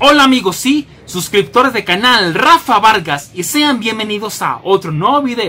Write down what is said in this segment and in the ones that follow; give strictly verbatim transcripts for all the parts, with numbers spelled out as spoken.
Hola amigos, sí, suscriptores del canal Rafa Vargas, y sean bienvenidos a otro nuevo video.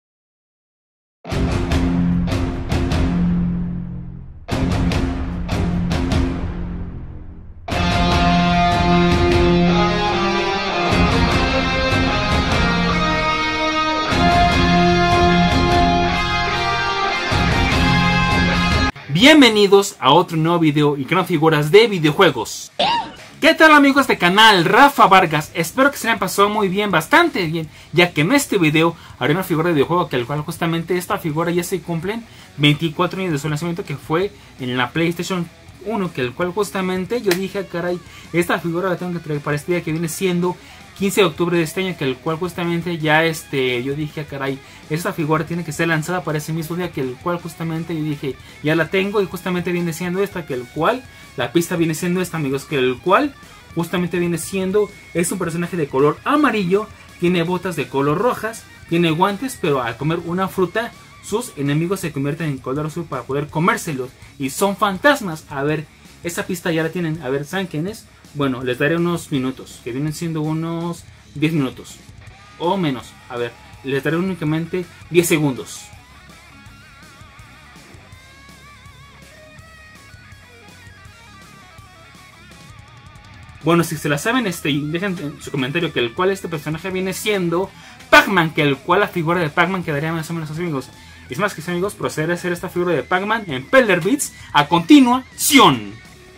Bienvenidos a otro nuevo video y crean figuras de videojuegos. ¿Qué tal amigos del canal Rafa Vargas? Espero que se hayan pasado muy bien, bastante bien, ya que en este video haré una figura de videojuego que al cual justamente esta figura ya se cumplen veinticuatro años de su lanzamiento, que fue en la PlayStation uno, que el cual justamente yo dije, caray, esta figura la tengo que traer para este día que viene siendo quince de octubre de este año, que el cual justamente ya este, yo dije, caray, esta figura tiene que ser lanzada para ese mismo día, que el cual justamente yo dije, ya la tengo, y justamente viene siendo esta, que el cual, la pista viene siendo esta amigos, que el cual justamente viene siendo, es un personaje de color amarillo, tiene botas de color rojas, tiene guantes, pero al comer una fruta, sus enemigos se convierten en color azul para poder comérselos, y son fantasmas. A ver, esa pista ya la tienen, a ver, ¿saben quién es? Bueno, les daré unos minutos, que vienen siendo unos diez minutos o menos. A ver, les daré únicamente diez segundos. Bueno, si se la saben, este, dejen en su comentario que el cual este personaje viene siendo Pac-Man, que el cual la figura de Pac-Man quedaría más o menos así, amigos. Y es más que sí, amigos, procederé a hacer esta figura de Pac-Man en Peller Beats a continuación.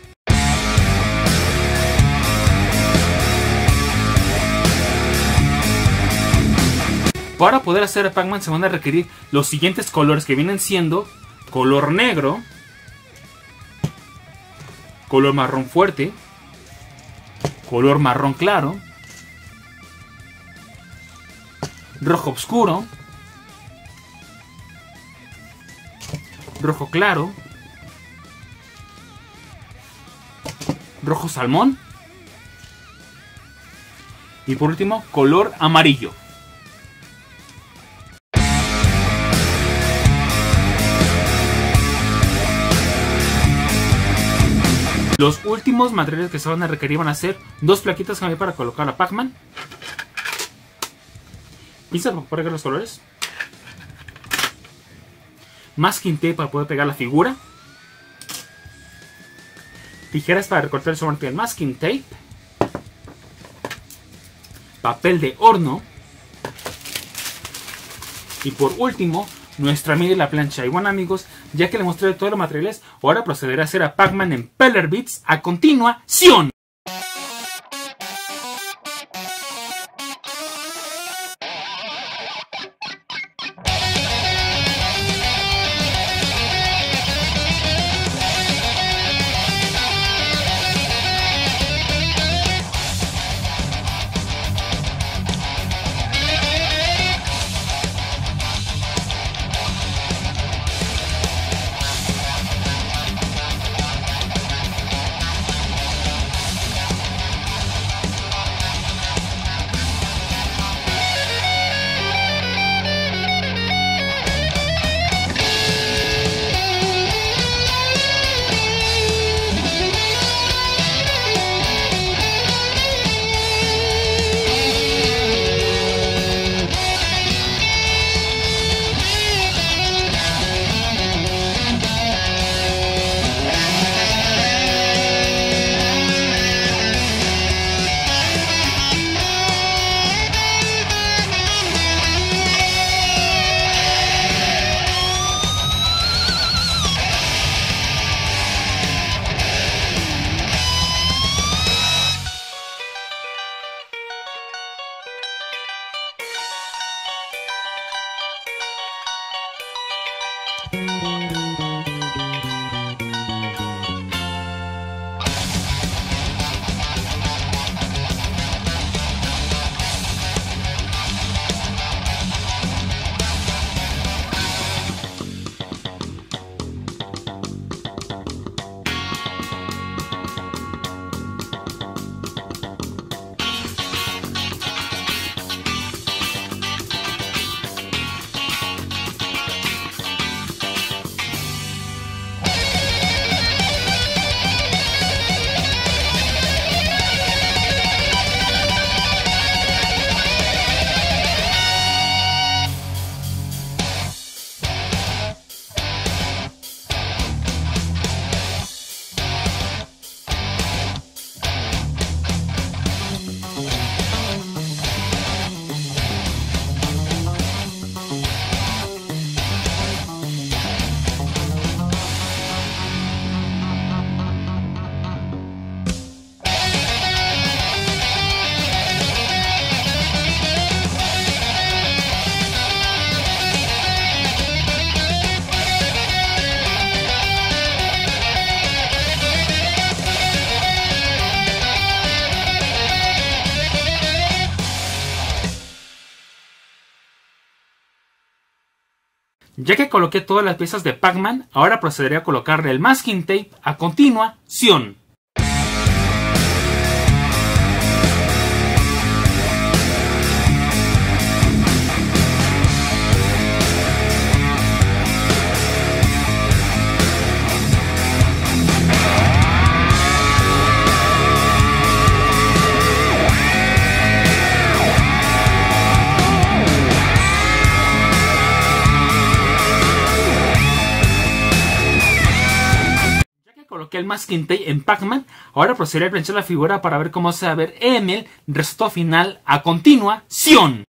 Para poder hacer a Pac-Man se van a requerir los siguientes colores, que vienen siendo color negro, color marrón fuerte, color marrón claro, rojo oscuro, rojo claro, rojo salmón y por último color amarillo. Los últimos materiales que se van a requerir van a ser dos plaquitas para colocar a Pac-Man, pinzas para poder pegar los colores, masking tape para poder pegar la figura, tijeras para recortar el soporte del masking tape, papel de horno y por último nuestra media y la plancha. Y bueno amigos, ya que les mostré todos los materiales, ahora procederé a hacer a Pac-Man en Peller Beats a continuación. Ya que coloqué todas las piezas de Pac-Man, ahora procederé a colocarle el masking tape a continuación. Coloqué el masking tape en Pac-Man, ahora procederé a planchar la figura para ver cómo se va a ver en el resultado final a continuación.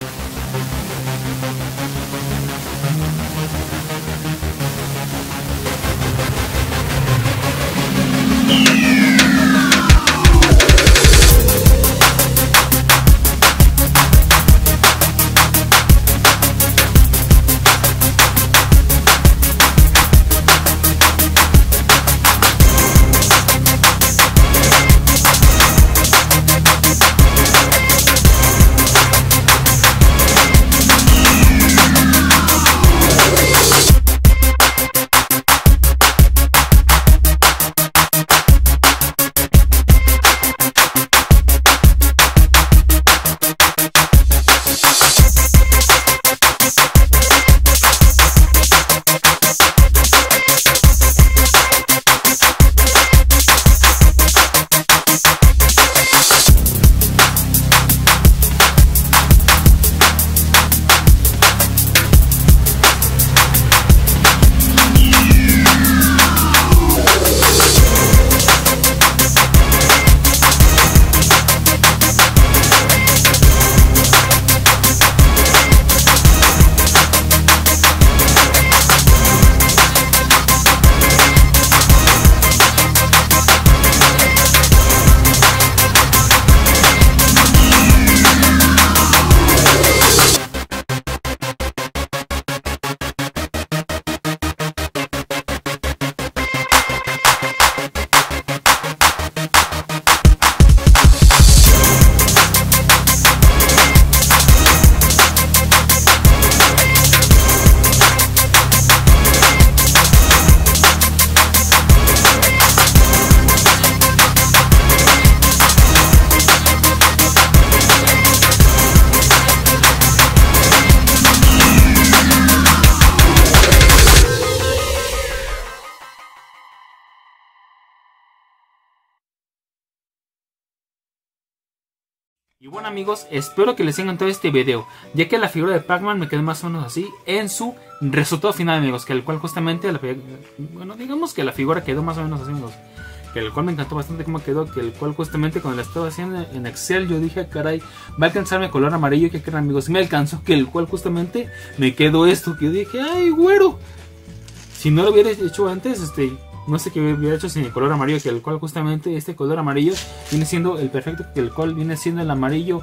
Y bueno amigos, espero que les haya encantado este video, ya que la figura de Pac-Man me quedó más o menos así en su resultado final, amigos, que el cual justamente, la, bueno, digamos que la figura quedó más o menos así, amigos, que el cual me encantó bastante cómo quedó, que el cual justamente cuando la estaba haciendo en Excel yo dije, caray, va a alcanzarme color amarillo, que creen amigos, me alcanzó, que el cual justamente me quedó esto, que yo dije, ay güero, si no lo hubiera hecho antes, este... no sé qué hubiera hecho sin el color amarillo, que el cual justamente este color amarillo viene siendo el perfecto, que el cual viene siendo el amarillo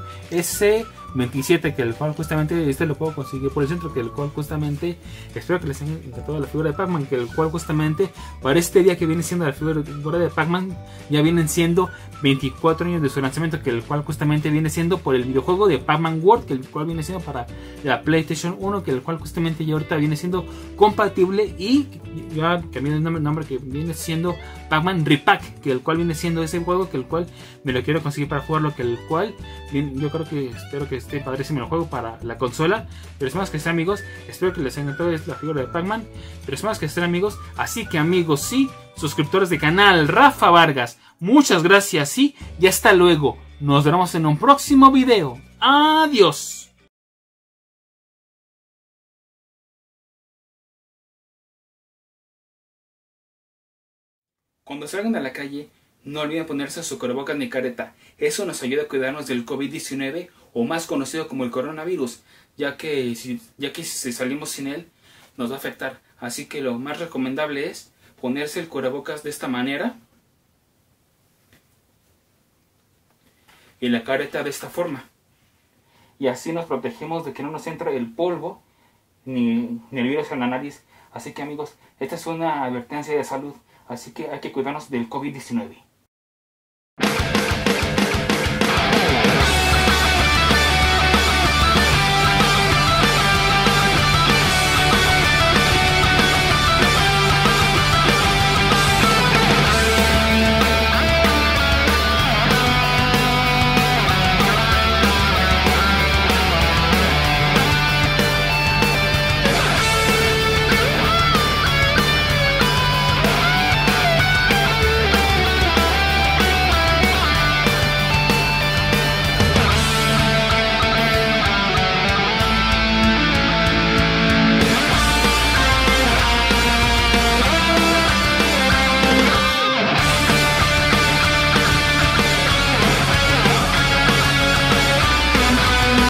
S veintisiete, que el cual justamente este lo puedo conseguir por el centro, que el cual justamente espero que les haya encantado la figura de Pac-Man, que el cual justamente para este día que viene siendo la figura de Pac-Man ya vienen siendo veinticuatro años de su lanzamiento, que el cual justamente viene siendo por el videojuego de Pac-Man World, que el cual viene siendo para la PlayStation uno, que el cual justamente ya ahorita viene siendo compatible y ya cambiando el nombre, nombre que viene siendo Pac-Man Repack, que el cual viene siendo ese juego, que el cual me lo quiero conseguir para jugarlo, que el cual yo creo que espero que esté padrísimo el juego para la consola. Pero es más que estén amigos, espero que les haya encantado la figura de Pac-Man, pero es más que estén amigos, así que amigos, sí, suscriptores de canal Rafa Vargas, muchas gracias, sí, y hasta luego, nos vemos en un próximo video, adiós. Cuando salgan a la calle, no olviden ponerse su cubrebocas ni careta. Eso nos ayuda a cuidarnos del COVID diecinueve, o más conocido como el coronavirus, ya que, si, ya que si salimos sin él, nos va a afectar. Así que lo más recomendable es ponerse el cubrebocas de esta manera y la careta de esta forma. Y así nos protegemos de que no nos entre el polvo ni, ni el virus en la nariz. Así que amigos, esta es una advertencia de salud. Así que hay que cuidarnos del COVID diecinueve.